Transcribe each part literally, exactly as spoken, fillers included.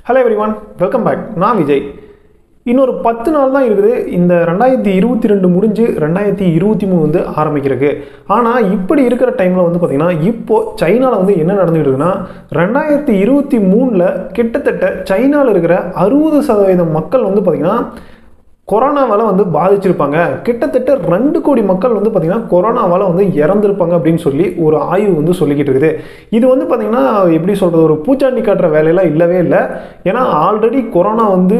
Hello everyone, welcome back. நான் விஜய். இன்னொரு பத்து நாள் தான் இருக்குது இந்த ரெண்டாயிரத்தி இருபத்தி ரெண்டு முடிஞ்சு ரெண்டாயிரத்தி இருபத்தி மூணு வந்து ஆரம்பிக்கிறதுக்கு. ஆனால் இப்படி இருக்கிற டைமில் வந்து பார்த்திங்கன்னா இப்போது சைனாவில் வந்து என்ன நடந்துகிட்டு இருக்குன்னா ரெண்டாயிரத்தி இருபத்தி மூணில் கிட்டத்தட்ட சைனாவில் இருக்கிற அறுபது சதவீதம் மக்கள் வந்து பார்த்திங்கன்னா கொரோனாவால் வந்து பாதிச்சிருப்பாங்க. கிட்டத்தட்ட ரெண்டு கோடி மக்கள் வந்து பார்த்திங்கன்னா கொரோனாவால் வந்து இறந்துருப்பாங்க அப்படின்னு சொல்லி ஒரு ஆய்வு வந்து சொல்லிக்கிட்டு இருக்குது. இது வந்து பார்த்திங்கன்னா எப்படி சொல்கிறது, ஒரு பூச்சாண்டி காட்டுற வேலையெல்லாம் இல்லவே இல்லை. ஏன்னா ஆல்ரெடி கொரோனா வந்து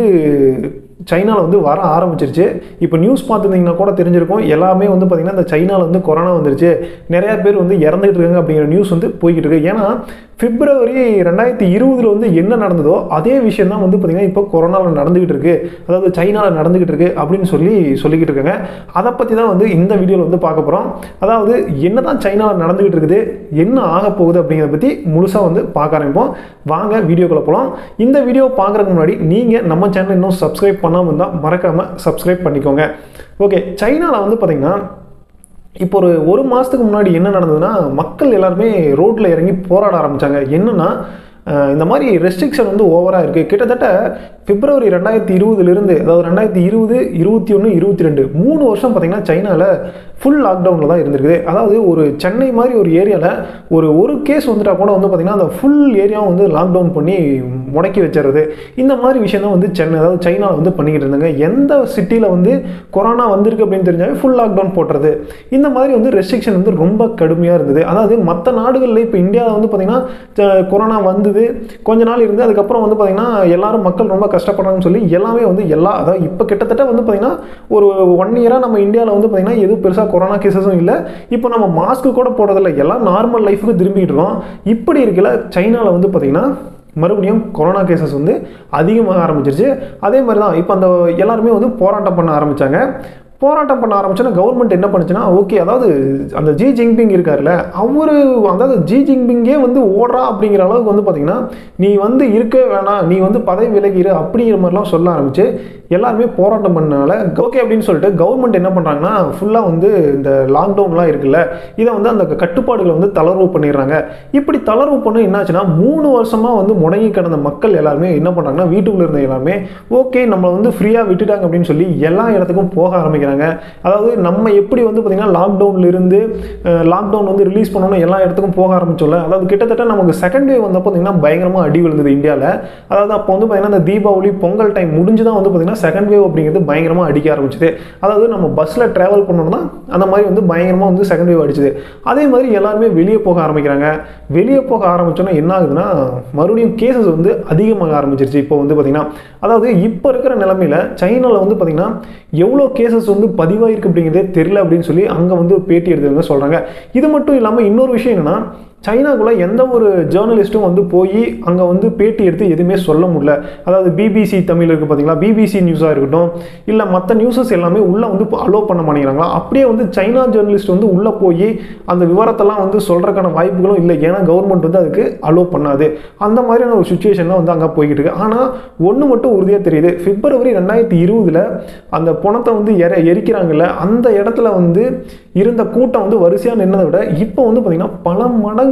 சைனாவில் வந்து வர ஆரம்பிச்சிருச்சு. இப்போ நியூஸ் பார்த்துருந்தீங்கன்னா கூட தெரிஞ்சிருக்கும், எல்லாமே வந்து பார்த்திங்கன்னா இந்த சைனாவில் வந்து கொரோனா வந்துருச்சு, நிறையா பேர் வந்து இறந்துகிட்டு இருக்காங்க அப்படிங்கிற நியூஸ் வந்து போய்கிட்டு இருக்கு. ஏன்னா பிப்ரவரி ரெண்டாயிரத்தி இருபதில் வந்து என்ன நடந்ததோ அதே விஷயம் தான் வந்து பார்த்திங்கன்னா இப்போ கொரோனாவில் நடந்துக்கிட்டு இருக்குது, அதாவது சைனாவில் நடந்துக்கிட்டு இருக்குது அப்படின்னு சொல்லி சொல்லிக்கிட்டு இருக்காங்க. அதை பற்றி தான் வந்து இந்த வீடியோவில் வந்து பார்க்க போகிறோம். அதாவது என்ன தான் சைனாவில் நடந்துக்கிட்டு இருக்குது, என்ன ஆக போகுது அப்படிங்கிறத பற்றி முழுசாக வந்து பார்க்க ஆரம்பிப்போம். வாங்க வீடியோக்குள்ளே போகலாம். இந்த வீடியோ பார்க்குறதுக்கு முன்னாடி நீங்கள் நம்ம சேனல் இன்னும் சப்ஸ்கிரைப் பண்ணாமல் இருந்தால் மறக்காமல் சப்ஸ்கிரைப் பண்ணிக்கோங்க. ஓகே, சைனாவில் வந்து பார்த்திங்கன்னா இப்போ ஒரு ஒரு மாதத்துக்கு முன்னாடி என்ன நடந்ததுன்னா மக்கள் எல்லாருமே ரோட்டில் இறங்கி போராட ஆரம்பித்தாங்க. என்னென்னா இந்த மாதிரி ரெஸ்ட்ரிக்ஷன் வந்து ஓவராக இருக்குது. கிட்டத்தட்ட பிப்ரவரி ரெண்டாயிரத்தி இருபதுலேருந்து, அதாவது ரெண்டாயிரத்தி இருபது இருபத்தி ஒன்று இருபத்தி ரெண்டு மூணு வருஷம் பார்த்திங்கன்னா சைனாவில் ஃபுல் லாக்டவுனில் தான் இருந்திருக்குது. அதாவது ஒரு சென்னை மாதிரி ஒரு ஏரியாவில் ஒரு ஒரு கேஸ் வந்துட்டால் கூட வந்து பார்த்திங்கன்னா அந்த ஃபுல் ஏரியாவும் வந்து லாக்டவுன் பண்ணி முடக்கி வச்சுறது, இந்த மாதிரி விஷயம் தான் வந்து சென்னை, அதாவது சைனாவில் வந்து பண்ணிக்கிட்டு இருந்தாங்க. எந்த சிட்டியில் வந்து கொரோனா வந்திருக்கு அப்படின்னு தெரிஞ்சாவே ஃபுல் லாக்டவுன் போட்டுறது, இந்த மாதிரி வந்து ரெஸ்ட்ரிக்ஷன் வந்து ரொம்ப கடுமையாக இருந்தது. அதாவது மற்ற நாடுகளில் இப்போ இந்தியாவில் வந்து பார்த்திங்கன்னா கொரோனா வந்தது கொஞ்ச நாள் இருந்து அதுக்கப்புறம் வந்து பார்த்திங்கன்னா எல்லாரும் மக்கள் ரொம்ப கஷ்டப்படுறாங்கன்னு சொல்லி எல்லாமே வந்து எல்லா, அதாவது இப்போ கிட்டத்தட்ட வந்து பார்த்திங்கன்னா ஒரு ஒன் இயராக நம்ம இந்தியாவில் வந்து பார்த்திங்கன்னா எதுவும் பெருசாக கொரோனா கேசஸும் இல்லை. இப்போ நம்ம மாஸ்க்கு கூட போடுறதில்ல, எல்லாம் நார்மல் லைஃபுக்கு திரும்பிட்டு இருக்கோம். இப்படி இருக்கல சைனாவில் வந்து பார்த்திங்கன்னா மறுபடியும் கொரோனா கேசஸ் வந்து அதிகமாக ஆரம்பிச்சிருச்சு. அதே மாதிரி தான் இப்போ அந்த எல்லாருமே வந்து போராட்டம் பண்ண ஆரம்பித்தாங்க. போராட்டம் பண்ண ஆரம்பிச்சோன்னா கவர்மெண்ட் என்ன பண்ணுச்சுன்னா, ஓகே, அதாவது அந்த ஜி ஜின்பிங் இருக்கார்ல அவர், அதாவது ஜி ஜின்பிங்கே வந்து ஓடுறா அப்படிங்கிற அளவுக்கு வந்து பார்த்திங்கன்னா நீ வந்து இருக்க வேணாம், நீ வந்து பதவி விலகிரு அப்படிங்கிற மாதிரிலாம் சொல்ல ஆரம்பிச்சு எல்லாருமே போராட்டம் பண்ணனால ஓகே அப்படின்னு சொல்லிட்டு கவர்மெண்ட் என்ன பண்ணுறாங்கன்னா ஃபுல்லாக வந்து இந்த லாக்டவுன்லாம் இருக்குல்ல, இதை வந்து அந்த கட்டுப்பாடுகளை வந்து தளர்வு பண்ணிடுறாங்க. இப்படி தளர்வு பண்ண என்னாச்சுன்னா மூணு வருஷமாக வந்து முடங்கி கிடந்த மக்கள் எல்லாருமே என்ன பண்ணுறாங்கன்னா வீட்டுக்குள்ளே இருந்த எல்லாருமே ஓகே நம்மளை வந்து ஃப்ரீயாக விட்டுட்டாங்க அப்படின்னு சொல்லி எல்லா இடத்துக்கும் போக ஆரம்பிக்கிறாங்க. அதாவது நம்ம எப்படி வந்து பார்த்திங்கன்னா லாக்டவுன்ல இருந்து லாக்டவுன் வந்து ரிலீஸ் பண்ணணும் எல்லா இடத்துக்கும் போக ஆரம்பிச்சோம்ல, அதாவது கிட்டத்தட்ட நமக்கு செகண்ட் வேவ் வந்தப்போ பார்த்திங்கன்னா பயங்கரமாக அடி விழுந்தது இந்தியாவில். அதாவது அப்போ வந்து பார்த்திங்கன்னா இந்த தீபாவளி பொங்கல் டைம் முடிஞ்சு தான் வந்து பார்த்திங்கன்னா செகண்ட் வேவ் அப்படிங்கிறது பயங்கரமாக அடிக்க ஆரம்பிச்சுது. அதாவது நம்ம பஸ்ஸில் ட்ராவல் பண்ணோம்னா அந்த மாதிரி வந்து பயங்கரமாக வந்து செகண்ட் வேவ் அடிச்சுது. அதே மாதிரி எல்லாருமே வெளியே போக ஆரம்பிக்கிறாங்க. வெளியே போக ஆரம்பிச்சோன்னா என்ன ஆகுதுன்னா மறுபடியும் கேசஸ் வந்து அதிகமாக ஆரம்பிச்சிருச்சு. இப்போ வந்து பார்த்திங்கன்னா அதாவது இப்போ இருக்கிற நிலைமையில் சைனாவில் வந்து பார்த்திங்கன்னா எவ்வளோ கேசஸ் வந்து பதிவாயிருக்கு அப்படிங்கிறதே தெரியல அப்படின்னு சொல்லி அங்கே வந்து பேட்டி எடுத்தவங்க சொல்கிறாங்க. இது மட்டும் இல்லாமல் இன்னொரு விஷயம் என்னென்னா சைனாக்குள்ளே எந்த ஒரு ஜேர்னலிஸ்ட்டும் வந்து போய் அங்கே வந்து பேட்டி எடுத்து எதுவுமே சொல்ல முடியல. அதாவது பிபிசி தமிழ் இருக்குது பார்த்தீங்களா, பிபிசி நியூஸாக இருக்கட்டும் இல்லை மற்ற நியூஸஸ் எல்லாமே உள்ளே வந்து அலோவ் பண்ண மாட்டேங்கிறாங்களா. அப்படியே வந்து சைனா ஜேர்னலிஸ்ட் வந்து உள்ளே போய் அந்த விவரத்தெல்லாம் வந்து சொல்கிறதுக்கான வாய்ப்புகளும் இல்லை, ஏன்னா கவர்மெண்ட் வந்து அதுக்கு அலோவ் பண்ணாது. அந்த மாதிரியான ஒரு சுச்சுவேஷன்லாம் வந்து அங்கே போய்கிட்டு இருக்கு. ஆனால் ஒன்று மட்டும் உறுதியாக தெரியுது, பிப்ரவரி ரெண்டாயிரத்தி இருபதில் அந்த பணத்தை வந்து எர எரிக்கிறாங்கல்ல அந்த இடத்துல வந்து இருந்த கூட்டம் வந்து வரிசையாக நின்றதை விட இப்போ வந்து பார்த்திங்கன்னா பல மடங்கு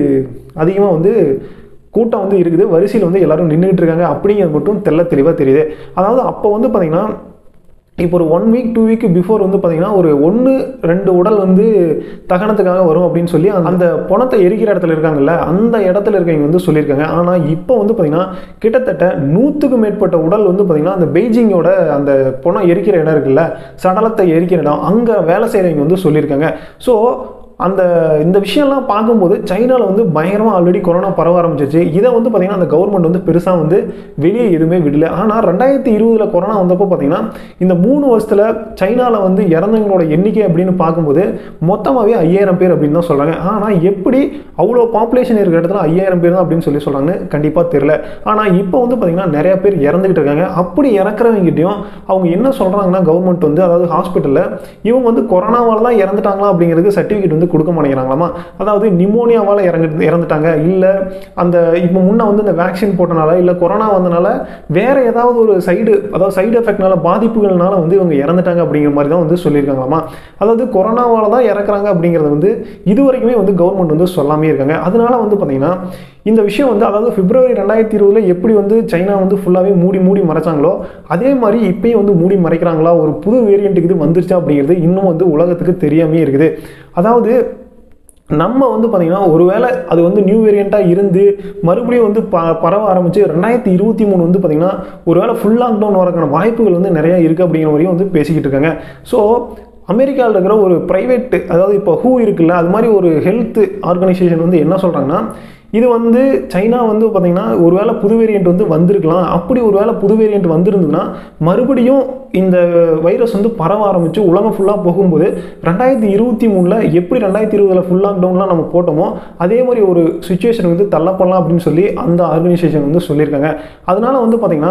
அதிகமாக வந்து கூட்டம் வந்து இருக்குது. வரிசையில் வந்து எல்லாரும் நின்றுட்டு இருக்காங்க அப்படிங்கிறது மட்டும் தெல்ல தெளிவாக தெரியுது. அதாவது அப்போ வந்து பார்த்திங்கன்னா இப்போ ஒரு one week two week before வந்து பார்த்திங்கன்னா ஒரு ஒன்று ரெண்டு உடல் வந்து தகனத்துக்காக வரும் அப்படின்னு சொல்லி அந்த பணத்தை எரிக்கிற இடத்துல இருக்காங்கல்ல அந்த இடத்துல இருக்கவங்க வந்து சொல்லியிருக்காங்க. ஆனால் இப்போ வந்து பார்த்திங்கன்னா கிட்டத்தட்ட நூற்றுக்கும் மேற்பட்ட உடல் வந்து பார்த்திங்கன்னா அந்த பெய்ஜிங்கோட அந்த பணம் எரிக்கிற இடம் இருக்குல்ல, சடலத்தை எரிக்கிற இடம், அங்கே வேலை செய்கிறவங்க வந்து சொல்லியிருக்காங்க. ஸோ அந்த இந்த விஷயம்லாம் பார்க்கும்போது சைனாவில் வந்து பயங்கரமாக ஆல்ரெடி கொரோனா பரவ ஆரம்பிச்சிருச்சு. இதை வந்து பார்த்திங்கன்னா அந்த கவர்மெண்ட் வந்து பெருசாக வந்து வெளியே எதுவுமே விடல. ஆனால் ரெண்டாயிரத்தி இருபதில் கொரோனா வந்தப்போ பார்த்திங்கன்னா இந்த மூணு வருஷத்தில் சைனாவில் வந்து இறந்தவங்களோட எண்ணிக்கை அப்படின்னு பார்க்கும்போது மொத்தமாகவே ஐயாயிரம் பேர் அப்படின்னு தான் சொல்கிறாங்க. ஆனால் எப்படி அவ்வளோ பாப்புலேஷன் இருக்கிற இடத்துல ஐயாயிரம் பேர் தான் அப்படின்னு சொல்லி சொல்கிறாங்கன்னு கண்டிப்பாக தெரியல. ஆனால் இப்போ வந்து பார்த்திங்கன்னா நிறையா பேர் இறந்துக்கிட்டு இருக்காங்க. அப்படி இறக்குறவங்ககிட்டையும் அவங்க என்ன சொல்கிறாங்கன்னா கவர்மெண்ட் வந்து, அதாவது ஹாஸ்பிட்டலில் இவங்க வந்து கொரோனாவால் தான் இறந்துட்டாங்களா அப்படிங்கிறதுக்கு சர்டிஃபிகேட் வந்து கொடுக்க மாட்டேங்கிறாங்களாமா. அதாவது நிமோனியாவால் இறங்கு இறந்துட்டாங்க இல்லை அந்த இப்போ முன்னே வந்து இந்த வேக்சின் போட்டனால இல்லை கொரோனா வந்தனால வேறு ஏதாவது ஒரு சைடு, அதாவது சைடு எஃபெக்ட்னால பாதிப்புகள்னால வந்து இவங்க இறந்துட்டாங்க அப்படிங்கிற மாதிரி தான் வந்து சொல்லியிருக்காங்களாமா. அதாவது கொரோனாவால் தான் இறக்குறாங்க அப்படிங்கிறது வந்து இது வரைக்குமே வந்து கவர்மெண்ட் வந்து சொல்லாமே இருக்காங்க. அதனால வந்து பார்த்திங்கன்னா இந்த விஷயம் வந்து அதாவது பிப்ரவரி ரெண்டாயிரத்தி இருபதுல எப்படி வந்து சைனா வந்து ஃபுல்லாகவே மூடி மூடி மறைச்சாங்களோ அதே மாதிரி இப்பயும் வந்து மூடி மறைக்கிறாங்களா, ஒரு புது வேரியண்ட்டுக்கு இது வந்துருச்சா அப்படிங்கிறது இன்னும் வந்து உலகத்துக்கு தெரியாமே இருக்குது. அதாவது நம்ம வந்து பார்த்திங்கன்னா ஒருவேளை அது வந்து நியூ வேரியண்ட்டாக இருந்து மறுபடியும் வந்து ப பரவ ஆரம்பித்து ரெண்டாயிரத்தி இருபத்தி மூணு வந்து பார்த்திங்கன்னா ஒருவேளை ஃபுல் லாக்டவுன் வரக்கான வாய்ப்புகள் வந்து நிறையா இருக்குது அப்படிங்கிற வரையும் வந்து பேசிக்கிட்டு இருக்காங்க. ஸோ அமெரிக்காவில் இருக்கிற ஒரு ப்ரைவேட், அதாவது இப்போ ஹூ இருக்குல்ல, அது மாதிரி ஒரு ஹெல்த் ஆர்கனைசேஷன் வந்து என்ன சொல்கிறாங்கன்னா, இது வந்து சைனா வந்து பார்த்திங்கன்னா ஒருவேளை புது வேரியண்ட் வந்து வந்திருக்கலாம். அப்படி ஒரு வேளை புது வேரியண்ட் வந்திருந்ததுன்னா மறுபடியும் இந்த வைரஸ் வந்து பரவ ஆரம்பித்து உலகம் ஃபுல்லாக போகும்போது ரெண்டாயிரத்தி இருபத்தி மூணில் எப்படி ரெண்டாயிரத்தி இருபதில் ஃபுல் லாக்டவுன்லாம் நம்ம போட்டோமோ அதே மாதிரி ஒரு சுச்சுவேஷன் வந்து தள்ளப்படலாம் அப்படின்னு சொல்லி அந்த ஆர்கனைசேஷன் வந்து சொல்லியிருக்காங்க. அதனால வந்து பார்த்திங்கன்னா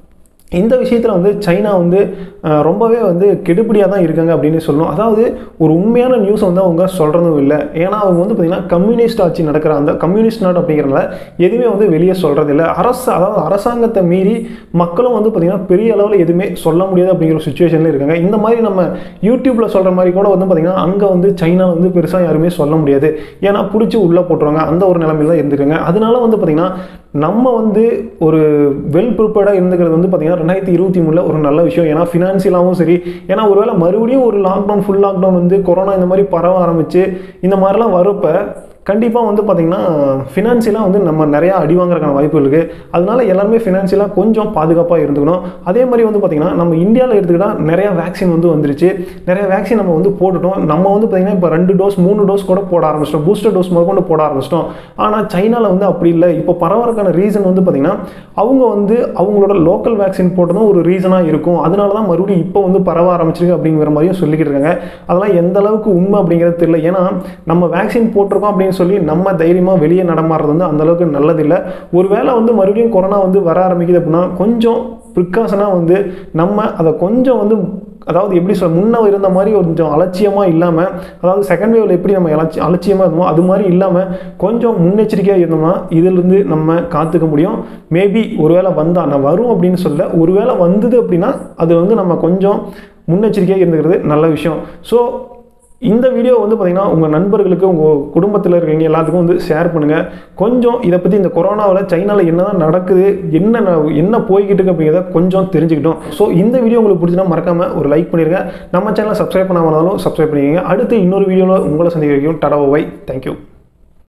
இந்த விஷயத்தில் வந்து சைனா வந்து ரொம்பவே வந்து கெடுபிடியாக தான் இருக்காங்க அப்படின்னு சொல்லணும். அதாவது ஒரு உண்மையான நியூஸை வந்து அவங்க சொல்கிறதும் இல்லை. ஏன்னா அவங்க வந்து பார்த்திங்கன்னா கம்யூனிஸ்ட் ஆட்சி நடக்கிற அந்த கம்யூனிஸ்ட் நாடு அப்படிங்கிறனால எதுவுமே வந்து வெளியே சொல்கிறது இல்லை. அரசு அதாவது அரசாங்கத்தை மீறி மக்களும் வந்து பார்த்திங்கன்னா பெரிய அளவில் எதுவுமே சொல்ல முடியாது அப்படிங்கிற சுச்சுவேஷனில் இருக்காங்க. இந்த மாதிரி நம்ம யூடியூப்பில் சொல்கிற மாதிரி கூட வந்து பார்த்திங்கன்னா அங்கே வந்து சைனா வந்து பெருசாக யாருமே சொல்ல முடியாது. ஏன்னா பிடிச்சி உள்ளே போட்டுருவாங்க, அந்த ஒரு நிலைமையில் தான் இருந்துருக்காங்க. அதனால வந்து பார்த்திங்கன்னா நம்ம வந்து ஒரு வெல் ப்ரிப்பேர்டாக இருந்துக்கிறது வந்து பார்த்திங்கன்னா ரெண்டாயிரத்தி இருபத்தி மூணில் ஒரு நல்ல விஷயம். ஏன்னா ஃபினான்சியலாகவும் சரி, ஏன்னா ஒருவேளை மறுபடியும் ஒரு லாக்டவுன் ஃபுல் லாக்டவுன் வந்து கொரோனா இந்த மாதிரி பரவ ஆரம்பித்து இந்த மாதிரிலாம் வரப்போ கண்டிப்பாக வந்து பார்த்திங்கன்னா ஃபினான்சியலாக வந்து நம்ம நிறையா அடி வாங்குறதுக்கான வாய்ப்புகள் இருக்குது. அதனால எல்லாருமே ஃபினான்சியலாக கொஞ்சம் பாதுகாப்பாக இருந்துக்கணும். அதே மாதிரி வந்து பார்த்திங்கன்னா நம்ம இந்தியாவில் எடுத்துக்கிட்டால் நிறையா வேக்சின் வந்து வந்துருச்சு. நிறையா வேக்சின் நம்ம வந்து போட்டுட்டோம். நம்ம வந்து பார்த்திங்கன்னா இப்போ ரெண்டு டோஸ் மூணு டோஸ் கூட போட ஆரம்பிச்சிட்டோம். பூஸ்டர் டோஸ் முதல் கொண்டு போட ஆரம்பிச்சிட்டோம். ஆனால் சைனாவில் வந்து அப்படி இல்லை. இப்போ பரவறதுக்கான ரீசன் வந்து பார்த்திங்கன்னா அவங்க வந்து அவங்களோட லோக்கல் வேக்சின் போட்டதும் ஒரு ரீசனாக இருக்கும். அதனால தான் மறுபடியும் இப்போ வந்து பரவ ஆரம்பிச்சிருக்கு அப்படிங்கிற மாதிரியும் சொல்லிக்கிட்டு இருக்காங்க. அதெல்லாம் எந்த அளவுக்கு உண்மை அப்படிங்கிறது தெரியல. ஏன்னா நம்ம வேக்சின் போட்டிருக்கோம் அப்படின்னு சொல்லி நம்ம தைரியமாக வெளியே நடமாடுறது வந்து அந்த அளவுக்கு நல்லதில்லை. ஒருவேளை வந்து மறுபடியும் கொரோனா வந்து வர ஆரம்பிக்குது அப்படின்னா கொஞ்சம் ப்ரிகாஷனாக வந்து நம்ம அதை கொஞ்சம் வந்து அதாவது எப்படி சொல்ல முன்ன இருந்த மாதிரி கொஞ்சம் அலட்சியமாக இல்லாமல், அதாவது செகண்ட் வேவ்ல எப்படி நம்ம அலட்சி அலட்சியமாக இருந்தோமோ அது மாதிரி இல்லாமல் கொஞ்சம் முன்னெச்சரிக்கையாக இருந்தோம்னா இதிலிருந்து நம்ம காத்துக்க முடியும். மேபி ஒருவேளை வந்தால் நான் வரும் அப்படின்னு சொல்ல, ஒருவேளை வந்தது அப்படின்னா அது வந்து நம்ம கொஞ்சம் முன்னெச்சரிக்கையாக இருந்துக்கிறது நல்ல விஷயம். ஸோ இந்த வீடியோ வந்து பார்த்திங்கன்னா உங்கள் நண்பர்களுக்கு உங்கள் குடும்பத்தில் இருக்கிறவங்க எல்லாத்துக்கும் வந்து ஷேர் பண்ணுங்கள். கொஞ்சம் இதை பற்றி இந்த கொரோனாவில் சைனாவில் என்ன தான் நடக்குது, என்ன என்ன போய்கிட்டு இருக்கு அப்படிங்கிறத கொஞ்சம் தெரிஞ்சுக்கிட்டோம். ஸோ இந்த வீடியோ உங்களுக்கு பிடிச்சினா மறக்காமல் ஒரு லைக் பண்ணிடுங்க. நம்ம சேனலை சப்ஸ்கிரைப் பண்ணாமலும் சப்ஸ்கிரைப் பண்ணிக்கோங்க. அடுத்து இன்னொரு வீடியோவில் உங்களை சந்திக்க வைக்கும். டடா பை. தேங்க்யூ.